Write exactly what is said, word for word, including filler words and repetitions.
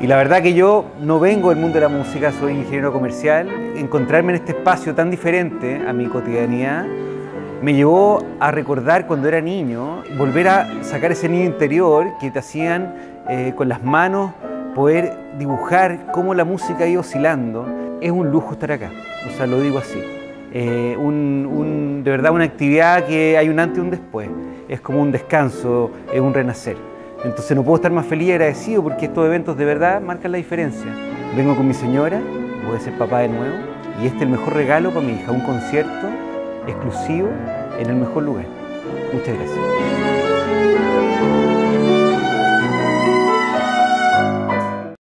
Y la verdad que yo no vengo del mundo de la música, soy ingeniero comercial. Encontrarme en este espacio tan diferente a mi cotidianidad me llevó a recordar cuando era niño, volver a sacar ese niño interior que te hacían eh, con las manos poder dibujar cómo la música iba oscilando. Es un lujo estar acá, o sea, lo digo así. Eh, un, un, de verdad una actividad que hay un antes y un después. Es como un descanso, es un renacer. Entonces no puedo estar más feliz y agradecido porque estos eventos de verdad marcan la diferencia. Vengo con mi señora, voy a ser papá de nuevo y este es el mejor regalo para mi hija, un concierto exclusivo en el mejor lugar. Muchas gracias.